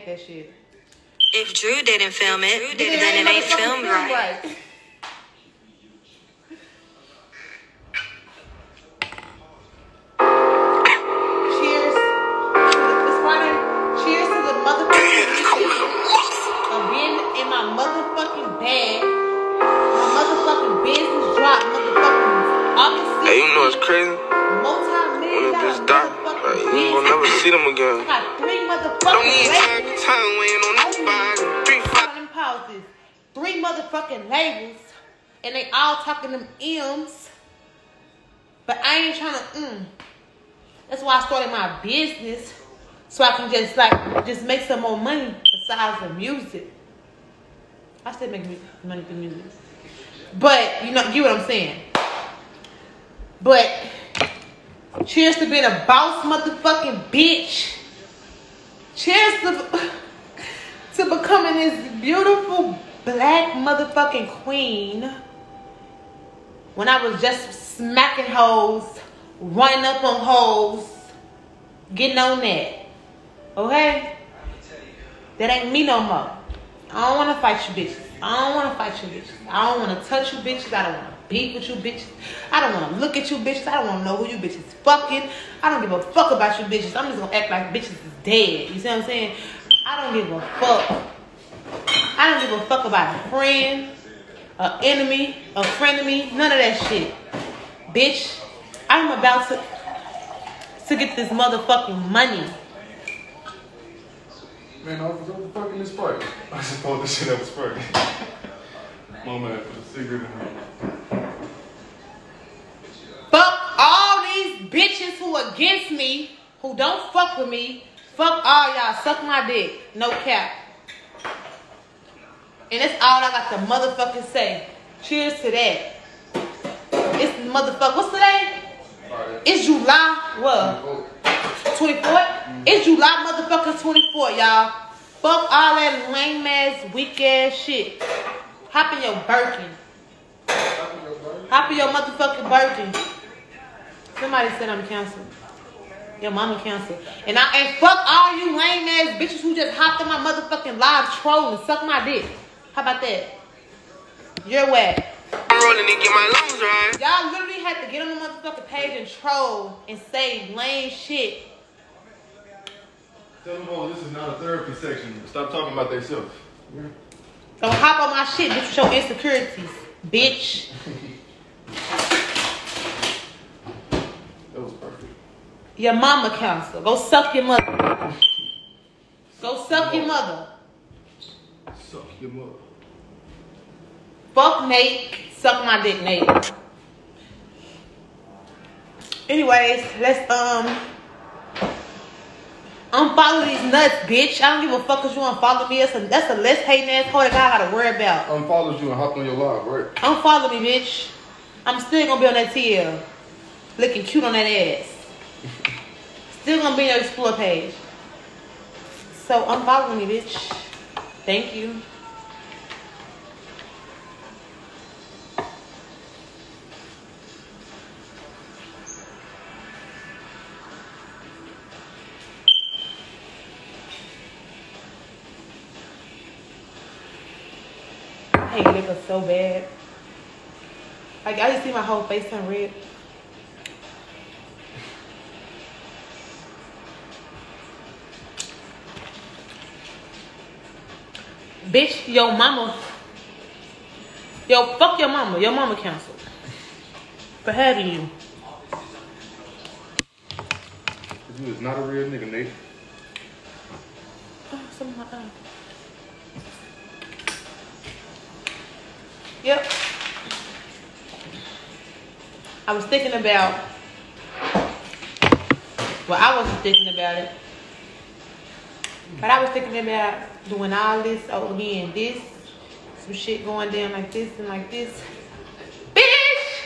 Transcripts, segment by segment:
hate that shit. If Drew didn't film it, then it ain't filmed right. Cheers. It's Friday. Cheers to the motherfucking of being in my motherfucking bag. My motherfucking business dropped. Motherfucking August 6th. Hey, you know it's crazy? Multi-million When it just died, like, you ain't gonna never see them again. I got 3 motherfucking Don't need labels. time weighing on this body. 3, 5. Pauses. 3 motherfucking labels. And they all talking them M's. But I ain't trying to, That's why I started my business. So I can just make some more money besides the music. I still make money through music. But, you get what I'm saying. But, cheers to being a boss motherfucking bitch. Cheers to becoming this beautiful black motherfucking queen. When I was just smacking hoes, running up on hoes, getting on that. Okay? That ain't me no more. I don't want to fight you bitches. I don't want to touch you bitches. I don't want to beef with you bitches. I don't want to look at you bitches. I don't want to know who you bitches fucking. I don't give a fuck about you bitches. I'm just going to act like bitches is dead. You see what I'm saying? I don't give a fuck. I don't give a fuck about a friend, an enemy, a frenemy, none of that shit. Bitch, I'm about to get this motherfucking money. Man, I was fucking this spark. I suppose this shit that was spark. My man put a cigarette in her. Fuck all these bitches who against me, who don't fuck with me. Fuck all y'all. Suck my dick. No cap. And that's all I got to motherfucking say. Cheers to that. It's motherfucker. What's today? It's July. What? 24th? It's July motherfucking 24th, y'all. Fuck all that lame ass, weak ass shit. Hop in your Birkin. Hop in your motherfucking Birkin. Somebody said I'm canceled. Your mama canceled. And fuck all you lame ass bitches who just hopped in my motherfucking live troll and suck my dick. How about that? You're whack. I'm rolling to get my lungs right. Y'all literally had to get on the motherfucking page and troll and say lame shit. Tell them all this is not a therapy section. Stop talking about themselves. Don't hop on my shit, bitch, with your insecurities, bitch. That was perfect. Your mama counsel. Go suck your mother. Go suck your mother. Suck your mother. Fuck Nate. Suck my dick, Nate. Anyways, let's unfollow these nuts, bitch. I don't give a fuck if you unfollow me. That's a less hating ass hoe that I gotta worry about. Unfollowed you and hopped on your live, right? Unfollow me, bitch. I'm still gonna be on that TL. Looking cute on that ass. Still gonna be on your explore page. So unfollow me, bitch. Thank you. I hate liquor so bad. Like, I just see my whole face turn red. Bitch, your mama. Yo, fuck your mama. Your mama canceled. For having you. You is not a real nigga, Nate. Oh, some of my eye. Yep. I was thinking about, well, I wasn't thinking about it, but I was thinking about doing all this over here and this, some shit going down like this and like this. Bitch!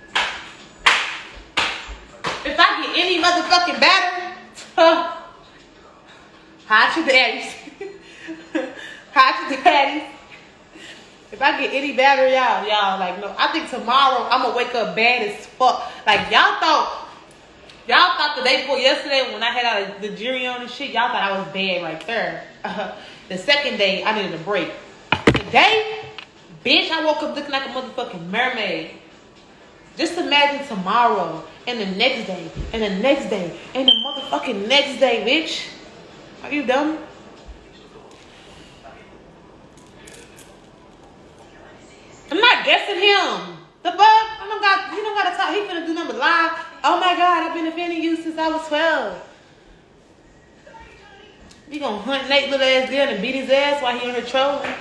If I get any motherfucking battery, hide your daddies. Hide your daddies. If I get any battery, y'all, like, no. I think tomorrow I'm gonna wake up bad as fuck. Like, y'all thought thought the day before yesterday when I had out the jury on and shit, y'all thought I was bad right there. The second day, I needed a break. Today, bitch, I woke up looking like a motherfucking mermaid. Just imagine tomorrow and the next day and the next day and the motherfucking next day, bitch. Are you dumb? I'm not guessing him. The fuck? You don't gotta talk. He finna do nothing but lie. Oh my God, I've been offending you since I was 12. You gonna hunt Nate little ass down and beat his ass while he on here trolling?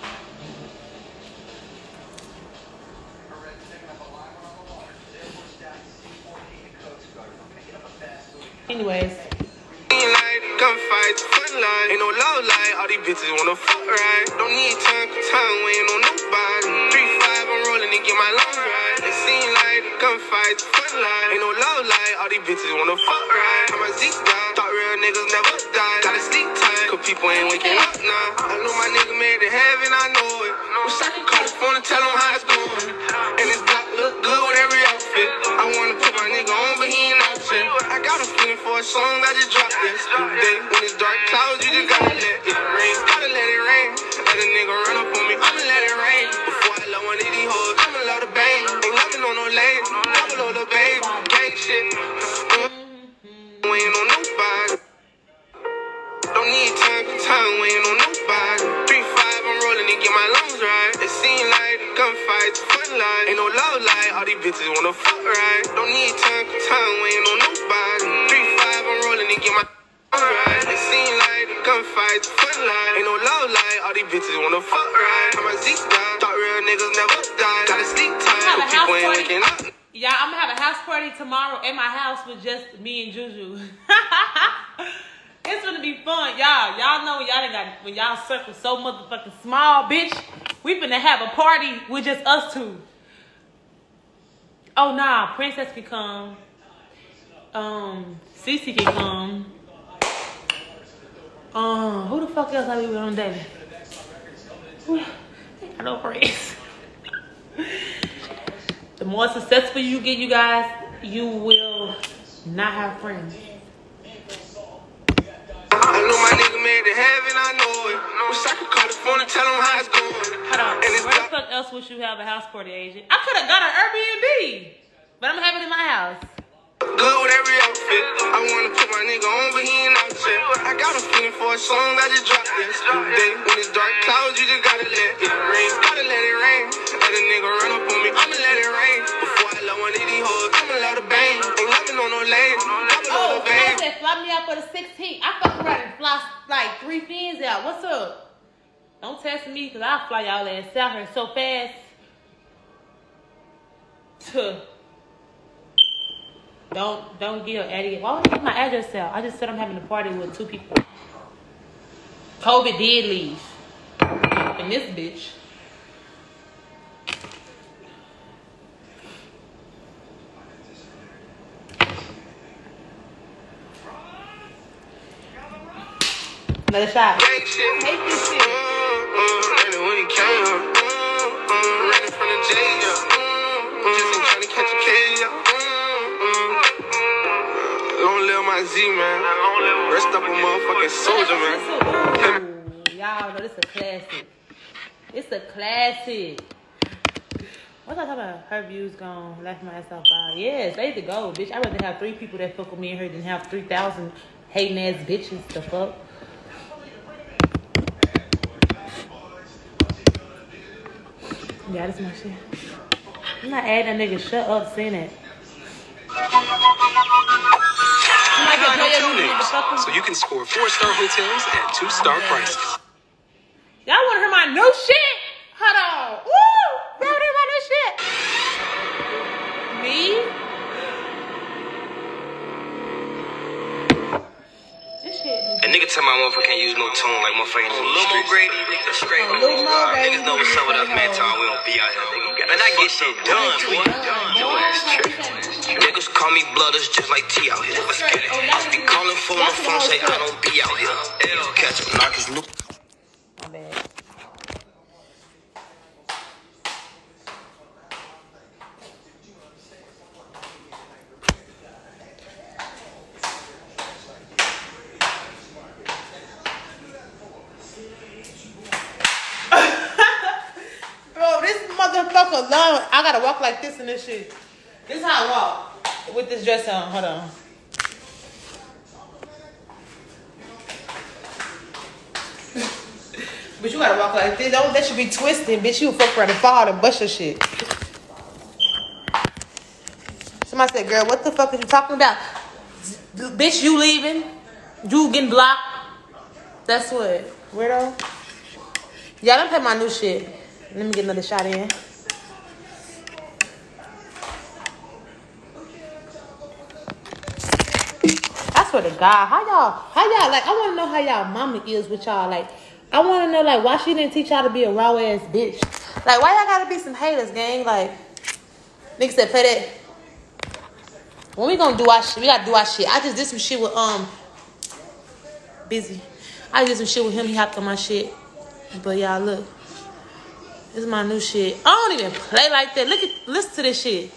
Anyways. Gunfights, fun line, ain't no love line. All these bitches wanna fuck right. Don't need time, waiting on nobody. 3-5, I'm rolling to get my lungs right. It seem like gunfights, fun line, ain't no love line. All these bitches wanna fuck right. I'm a Zeke down, thought real niggas never die. Gotta sleep tight, cause people ain't waking up now. I know my nigga made it heaven, I know it. Wish I could call his phone and tell him how it's going. And his block look good with every outfit. I wanna put my nigga on, but he ain't option. I got a feeling for a song, I just dropped this. When it's dark clouds, you just gotta let it rain. Gotta let it rain. Let a nigga run up on me, I'ma let it rain. Before I love one of these hoes, I'ma love the bang. Ain't loving on no lane, double on the babe. Gang shit. Waiting on nobody. Don't need time, waiting on nobody. 3-5, I'm rolling to get my lungs right. It seem like gunfights, fun line. Ain't no love line, all these bitches wanna fuck right. Don't need time, waiting on nobody. 3-5, I'm rolling to get my right. It seem like gunfights, fun line. Ain't no love line, all these bitches wanna fuck right. I'm a Zeke down, thought real niggas never die. Gotta sleep time, but people ain't waking up. Yeah, I'm gonna have a house party tomorrow at my house with just me and Juju. It's gonna be fun, y'all. Y'all know when y'all circle so motherfucking small, bitch. We finna have a party with just us two. Oh nah, Princess can come. Cece can come. Who the fuck else I be with on daily? I know friends. The more successful you get, you guys, you will not have friends. I know my nigga made it heaven, I know it. Wish I could call the phone and tell him how it's going. Hold on. Where the fuck else would you have a house party, Asian? I could have got an Airbnb, but I'm having it in my house. Good with every outfit. I wanna put my nigga on, but he ain't out yet. I got a feeling for a song, I just dropped this. When it's dark clouds, you just gotta let it rain. Gotta let it rain. Let a nigga run up on me, I'ma let it rain. Before I love one of these hoes, I'ma love the bang. Ain't loving on no lane. Oh, I said fly me out for the 16th. I fuck around and fly like 3 fins out. What's up? Don't test me, cause I'll fly y'all ass out here so fast. Don't give Addie. Why would I give my address out? I just said I'm having a party with 2 people. COVID did leave. And this bitch. Another shot. I hate this shit. When he came, running from the jail, just ain't trying to catch a case. Long live my Z, man. Rest up a motherfucking soldier, man. Y'all know this is a classic. It's a classic. What's I talking about? Her views gone. Left my ass off by. Yes, they to go, bitch. I'd rather have 3 people that fuck with me and her than have 3,000 hating ass bitches. The fuck? Yeah, that's my shit. I'm not adding that nigga. Shut up saying that. So you can score 4-star hotels at 2-star prices. Y'all want to hear my new shit? Hold on. Woo! Y'all want to hear my new shit? Me? This shit. A nigga tell my motherfucker can't use no tone like motherfucker in the streets. Grady, nigga, straight. Niggas know what's up with us, man. Time we don't be out here, nigga. And I get shit done, boy. Your ass tripping. Niggas call me blooders just like T out here. Let's get it. Be calling phone on phone, say I don't be out here. L catch him, knock his loop. My bad. gotta walk like this in this shit. This is how I walk with this dress on. Hold on. But you gotta walk like this. Don't that should be twisting, bitch. You fuck around and fall and bust your shit. Somebody said, girl, what the fuck are you talking about? Bitch, you leaving? You getting blocked? That's what. Weirdo. Y'all don't play my new shit. Let me get another shot in. I swear to God, how y'all, like, I want to know how y'all mama is with y'all. Like, I want to know, like, why she didn't teach y'all to be a raw ass bitch. Like, why y'all gotta be some haters, gang? Like, niggas said, play that. When we gonna do our shit, we gotta do our shit. I just did some shit with, Busy. I did some shit with him. He hopped on my shit. But y'all, look. This is my new shit. I don't even play like that. Listen to this shit.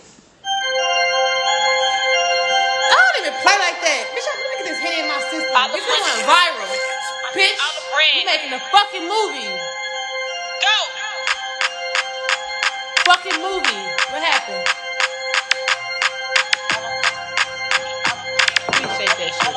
I don't even play like that. Bitch, look at this hit in my system. Bitch, we went viral. Bitch, we making a fucking movie. Go. Fucking movie. What happened? Appreciate that shit.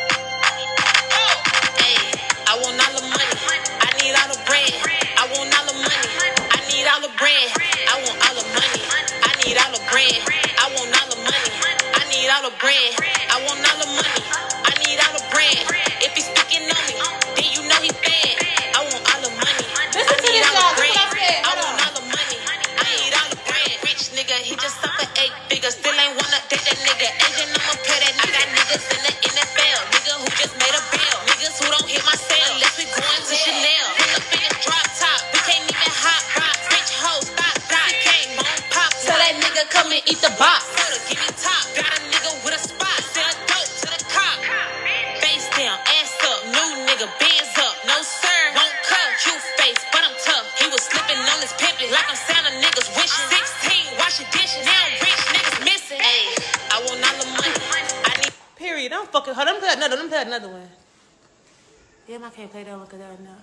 I want all the money. I need all the bread. I want all the money. I need all the bread. I want all the money. I need all the bread. I want all the money. I need all the bread. I want all the money. I need all the bread. If he's sticking on me, then you know he's bad. I want all the money. I need all the bread. I want all the money. I need all the bread. Rich nigga, he just suffered 8 figures. Still ain't wanna date that nigga. Asian, I'ma pay that nigga. I got niggas in the NFL. Nigga who just made a bill. Niggas who don't hit my cell. Unless we going to Chanel. Pull up in a drop top. We can't even hot box. Rich hoes, stop. We came on pop. Tell that nigga come and eat the box. Give me top. Got a nigga with a spot. Sell dope to the cop. Face down, ass up. New nigga, bands up. No sir, won't cut. You face, but I'm tough. He was slipping on his pimpin' like I'm Santa niggas wishing. 16, wash your dishes. Now rich niggas missing. Hey, I want all the money. I need. Period. Don't fucking hold on. Let me play another one. Damn, I can't play that one because I know.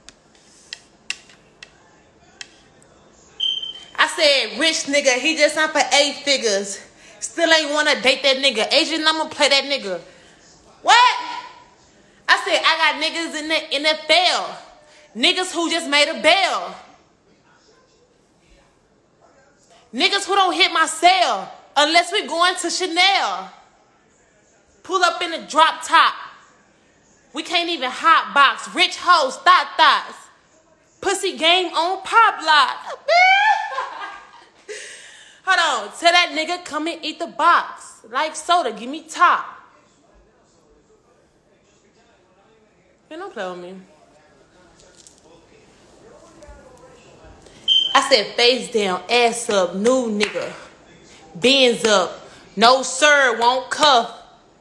I said, rich nigga, he just signed for 8 figures. Still ain't want to date that nigga. Asian, I'm going to play that nigga. What? I said, I got niggas in the NFL. Niggas who just made a bail. Niggas who don't hit my cell unless we going to Chanel. Pull up in the drop top. We can't even hot box. Rich hoes, thoughts. Pussy game on pop lock. Hold on. Tell that nigga come and eat the box. Like soda, give me top. Man, don't play with me. I said face down, ass up, new nigga. Benz up. No sir, won't cuff.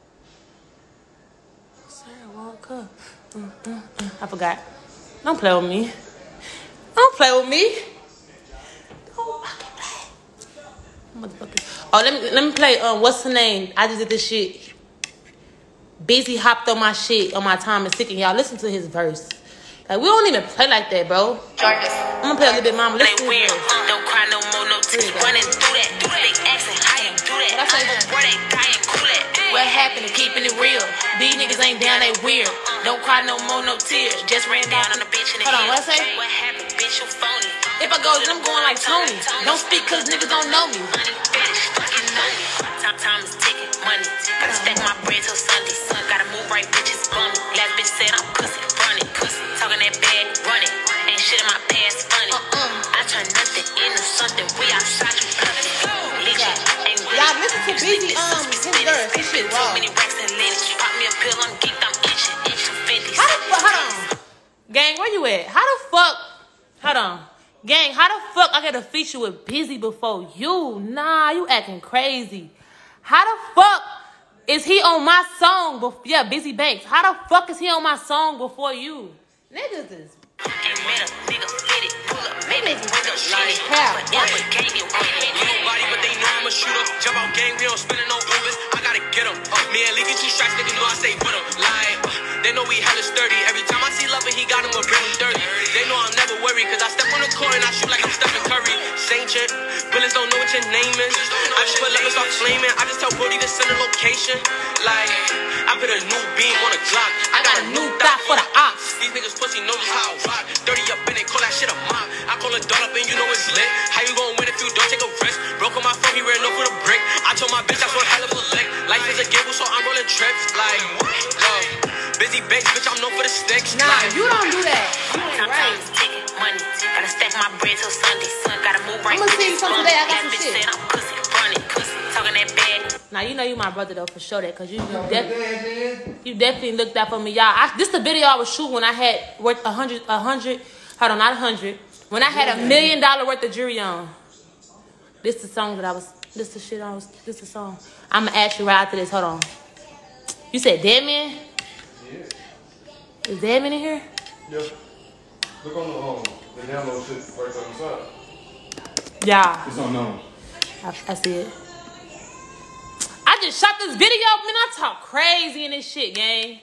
I forgot. Don't play with me. Don't play with me. Don't fucking play. Motherfucker. Oh, let me play. What's her name? I just did this shit. Busy hopped on my shit on my time and sticking. Y'all listen to his verse. Like we don't even play like that, bro. I'm gonna play a little bit, mama. Listen to his verse. Don't cry no more, no tears. Running through that. Do they asking how you do that? What I say? Boy, they dying, cool that. What happened to keeping it real? These niggas ain't down, they weird. Don't cry no more, no tears. Just ran down on the bitch in the Hold on, what I say? What happened, bitch, you phony. If I go, then I'm going like Tony. Don't speak cause niggas don't know me. Money, bitch, fucking know me. Time is ticking, money. Gotta stack my bread till Sunday. Gotta move right, bitches bummy. Last bitch said I'm pussy, running. Talking that bag, running. Ain't shit in my past, funny. I turn nothing into something. We outside, you bluffing. Y'all listen to Busy, his verse. This shit raw. Pop me a pill, I'm geeked, I'm itching 50. How the fuck? Hold on. Gang, where you at? How the fuck? Hold on. Gang, how the fuck I got a feature with Busy before you? Nah, you acting crazy. How the fuck is he on my song? Yeah, Busy Banks. How the fuck is he on my song before you? Niggas is... Nobody but they know I'm a shooter. Jump out gang, we don't spend no Ubers. I gotta get them. Me and Leaky 2 strikes, nigga know I stay with them. Like, They know we hella sturdy. Every time I see love he got him a bring him dirty. They know I'm never worried, cause I step on the court and I shoot like I'm Stephen Curry. Saint Chip, bullets don't know what your name is. I just put up and start flaming. I just tell Brody to send a location. Like, I put a new beam on a Glock. I got a new thought for the ops. These niggas pussy know just how I rock. Dirty up in it, call that shit a mop. I call a dart up and you know it's lit. How you gon' win if you don't take a risk? Broke on my phone, he ran up for the brick. I told my bitch I saw a hell of a lick. Life is a gamble, so I'm rolling trips. Like, busy bakes, bitch, I'm known for the sticks. Nah, you don't do that. You ain't right. Money, gotta stack my bread till Sunday. Gotta move right. I'm gonna see you some today. I got some shit. Said I'm pussy, running, pussy, talking that bad. Now you know you my brother though for sure that, cause you definitely looked out for me, y'all. This the video I was shooting when I had worth 100. Hold on, not 100. When I had $1 million worth of jewelry on. This the song that I was. This the shit I was. This the song. I'ma ask you right after this. Hold on. You said Dead Man? Yeah. Is Dead Man in here? Yeah. Look on the download shit right on the side. Yeah. It's unknown. I see it. I just shot this video, man. I talk crazy in this shit, gang.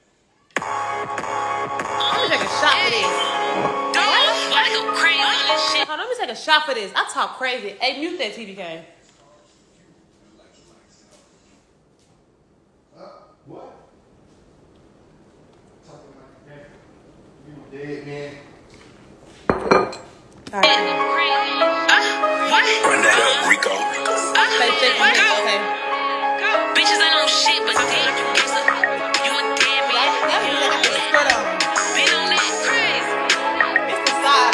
Let me take a shot for this. Why go crazy on this shit? Hold on, let me take a shot for this. I talk crazy. Hey, mute that TV, gang. What? Talking like you dead, man. All right. Run that up, Rico. Okay. Bitches ain't on shit, but damn, you a dead man. That means I got the skirt on. Been on that crazy. It's the side.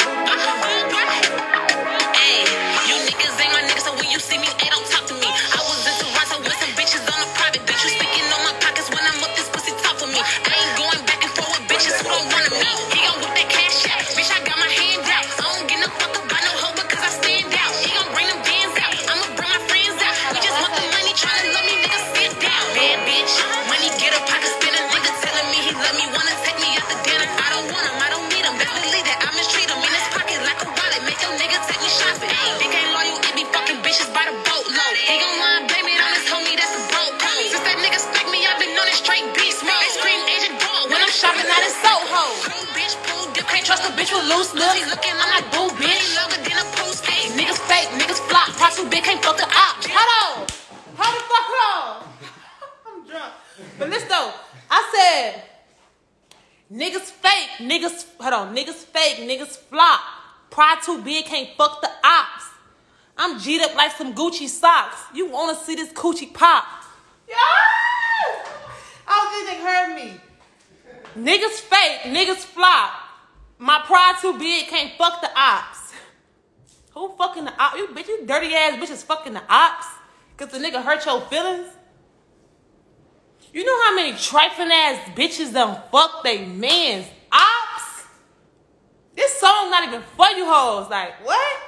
Hey, you niggas ain't my niggas, so when you see me, hey, don't talk to me. I was in Toronto with some bitches on a private bitch. You speaking on my pockets when I'm up, this pussy talk for me. I ain't going back and forth with bitches who don't run to me. He gon' whip that cash out. Bitch, I got my hand out. I don't get no fuck about no hoe because I stand out. He gon' bring them bands out. I'ma bring my friends out. We just want the money, tryna love me, nigga, sit down. Bad bitch, money get a pocket spinner. Nigga telling me he love me, wanna take me out to dinner. I don't want him, I don't need him. Best believe that I mistreat him in his pocket like a wallet. Make your nigga take me shopping. Dick ain't loyal, it be fucking bitches by the boatload. He gon' lie, blame it on his homie, that's a broke code. Since that nigga spec me, I've been on it straight beast mode. They scream Agent Dog when I'm shopping out in Soho. Cool bitch, pool dip, can't trust a bitch with loose lips. He looking, I'm like boo bitch. Longer than a post. Hey, niggas fake, niggas flop. Prostitute bitch can't fuck the op. Hold on. Hold the fuck on. I'm drunk. But listen though, I said niggas fake, niggas fake, niggas flop. Pride too big, can't fuck the ops. I'm G'd up like some Gucci socks. You wanna see this coochie pop? Yeah! I don't think they heard me. Niggas fake, niggas flop. My pride too big, can't fuck the ops. Who fucking the ops? You bitch, you dirty ass bitches fucking the ops? Cause the nigga hurt your feelings? You know how many trifling ass bitches done fuck they mans ops? This song not even for you hoes. Like, what?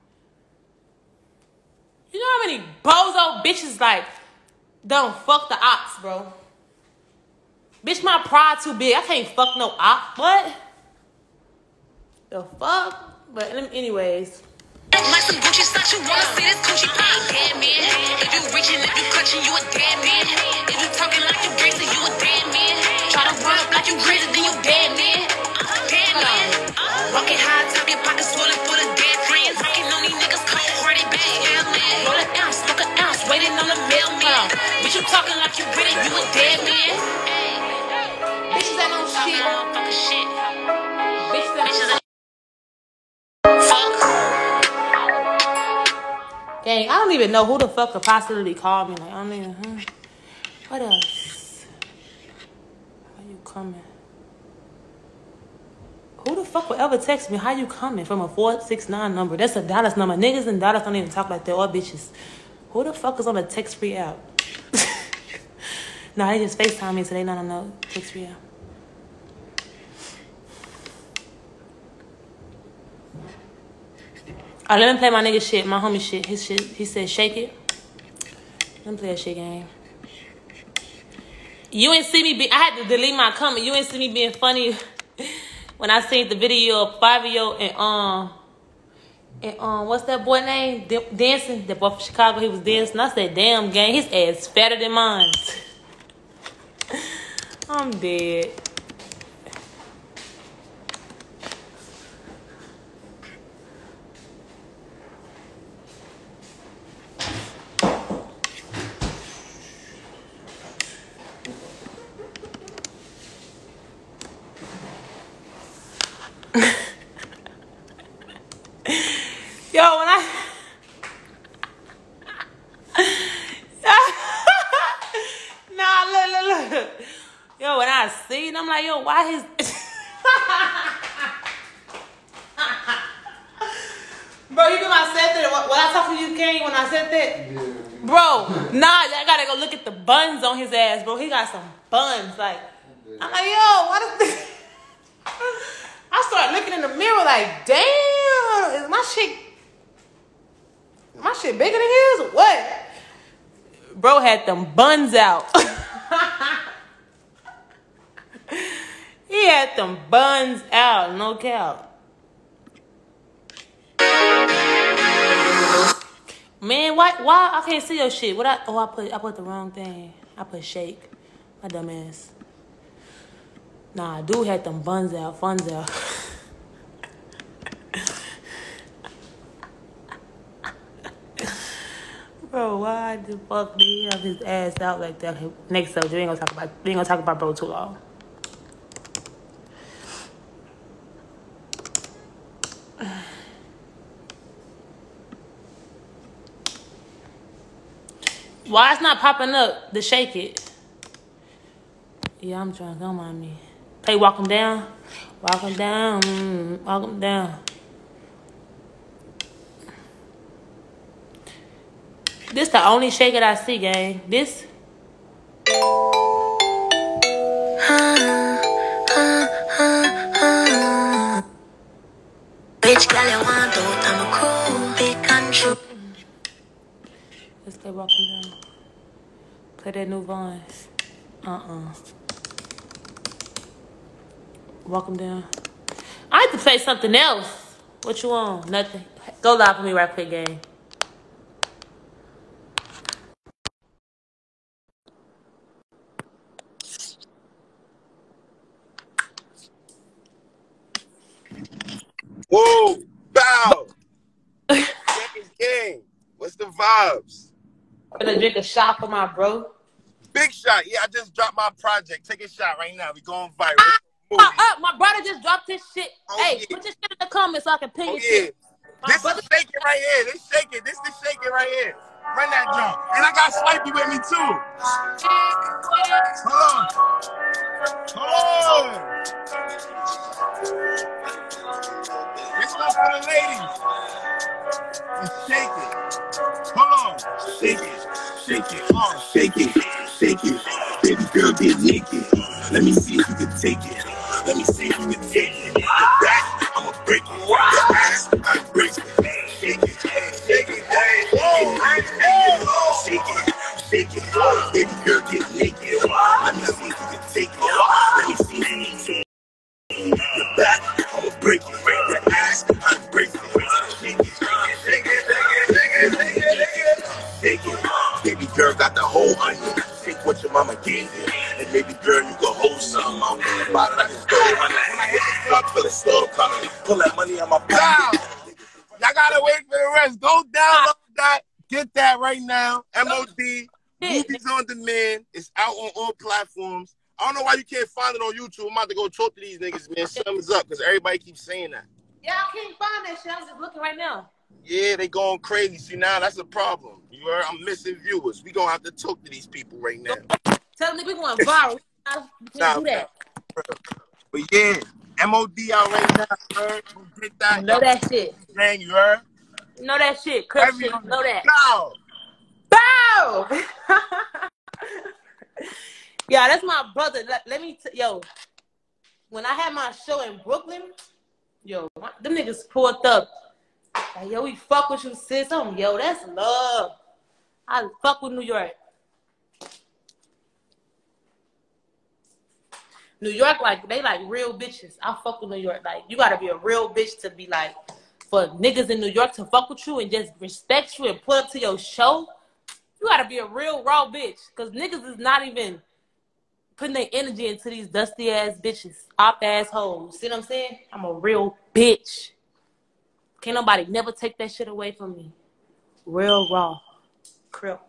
You know how many bozo bitches like done fuck the ops, bro? Bitch, my pride too big. I can't fuck no op. What? The fuck? But anyways. Like some Gucci socks, you wanna see this coochie pop? Dead man. If you reaching, if you clutching, you a dead man. If you talking like you crazy, you a dead man. Try to run up like you crazy, then you dead man. Dead man. Walking high, top your pockets swollen for the dead friends. Rocking on these niggas cold hearted, bang. Roll an ounce, smoke an ounce, waiting on the mailman. Bitch, you talking like you pretty, you a dead man. Bitches ain't no shit. Fucking shit. Bitches ain't fuck. Dang, I don't even know who the fuck could possibly call me. Like, I don't even, What else? How you coming? Who the fuck would ever text me? How you coming? From a 469 number. That's a Dallas number. Niggas in Dallas don't even talk like that. Or bitches. Who the fuck is on a text-free app? No, they just FaceTime me, so they not on no text-free app. Alright, let me play my nigga shit, my homie shit. His shit, he said shake it. Let me play that shit game. You ain't see me I had to delete my comment. You ain't see me being funny when I seen the video of Fabio and what's that boy name? Dancing. That boy from Chicago, he was dancing. I said, damn gang, his ass fatter than mine. Oh I'm dead. Yo, when I nah, look. Yo, when I see it, I'm like, yo, why his bro, you know I said that when I talked to you, King, when I said that? Yeah. Bro, nah, I gotta go look at the buns on his ass, bro. He got some buns. Like, I'm like, yo, what is this? I start looking in the mirror like, damn, is my shit bigger than his or what? Bro had them buns out. He had them buns out, no cap. Man, why I can't see your shit? I put the wrong thing. I put shake. My dumb ass. Nah, dude had them buns out, funds out. Bro, why the fuck did he have his ass out like that? Next subject, we ain't gonna talk about bro too long. Why it's not popping up to shake it? Yeah, I'm drunk. Don't mind me. Play walk him down. Walk him down. Walk him down. This the only shake that I see, gang. This. Bitch, girl, you want out, I'm a cool, big control. Let's play walk him down. Play that new Vaughn. Walk him down. I have to play something else. What you want? Nothing. Go live for me right quick, gang. Whoa, bow. Gang. What's the vibes? I'm gonna drink a shot for my bro. Big shot. Yeah, I just dropped my project. Take a shot right now. We going viral. My brother just dropped his shit. Oh, Hey, yeah. put your shit in the comments so I can ping Oh, your yeah. shit. This is shaking right here. This shaking. This is shaking right here. Run that jump. And I got Swipey with me too. Hold on. Hold on. This one for the ladies. It's shaking. Hold on. Shake it, shake it, shake it, shake it. Baby girl, get naked. Let me see if you can take it. Let me see if you can take it. Back, I'ma break it. The ass, I break it. Shake it, shake it, shake it, shake it. Baby girl, get naked. Let me see if you can take it. Let me see if you can take it. The back, I'ma break it. The ass, I break it. Shake it, shake it, shake it. Baby girl got the whole onion. Take what your mama gave you. And baby girl, you can hold something. I'm in the bottom of this door. When I hit the club, feel the store coming. Pull that money out my pocket. Y'all gotta wait for the rest. Go download that. Get that right now. MOD. Movies on demand. It's out on all platforms. I don't know why you can't find it on YouTube. I'm about to go talk to these niggas, man. Thumbs up, because everybody keeps saying that. Yeah, I can't find that shit. I'm just looking right now. Yeah, they going crazy. See, now that's a problem. You heard? I'm missing viewers. We gonna have to talk to these people right now. Tell me we going viral. We can't do that. But yeah, MOD out right now, you heard? Go get that. You know that shit. Man, you heard? You know that shit. Crip shit. You know that. Bow! Bow! Yeah, that's my brother. Let me yo. When I had my show in Brooklyn, yo, them niggas pulled up. Like, yo, we fuck with you, sis. Yo, that's love. I fuck with New York. New York, like, they like real bitches. I fuck with New York. Like, you gotta be a real bitch to be like, for niggas in New York to fuck with you and just respect you and put up to your show. You gotta be a real raw bitch. Cause niggas is not even putting their energy into these dusty ass bitches, op ass hoes. See what I'm saying? I'm a real bitch. Can't nobody never take that shit away from me. Real raw. Crip.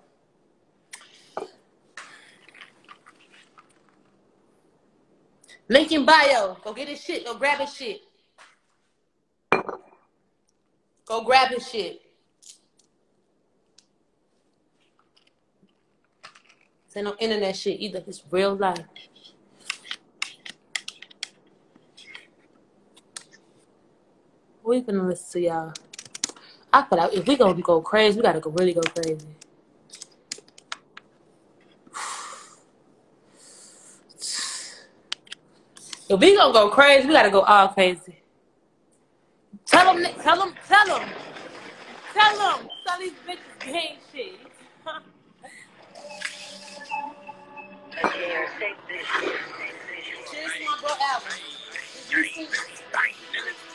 Link in bio. Go get his shit. Go grab his shit. Go grab his shit. This ain't no internet shit either. It's real life. We gonna listen to y'all. I feel like if we gonna go crazy, we gotta really go crazy. If we gonna go crazy, we gotta go all crazy. Tell them these bitches ain't shit. Cheers to my bro Alvin.